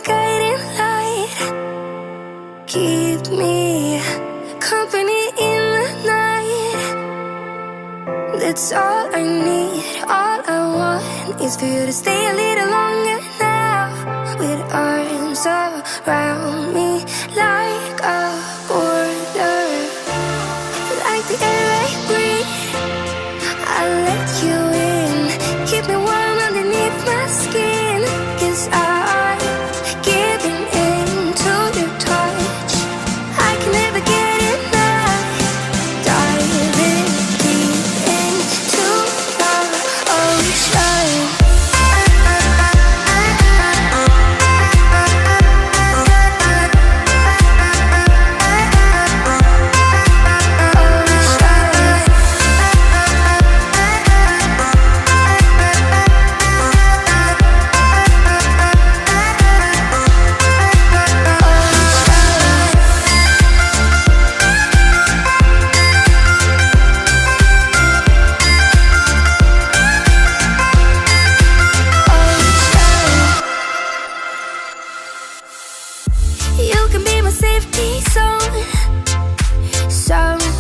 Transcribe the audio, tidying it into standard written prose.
guiding light. Keep me company in the night. That's all I need, all I want is for you to stay a little longer now. With arms around me like a border, like the air I breathe. I'll let you in, keep me warm underneath my skin. 'Cause I'm giving in to your touch. I can never get enough. Diving deep into the ocean. You can be my safety zone.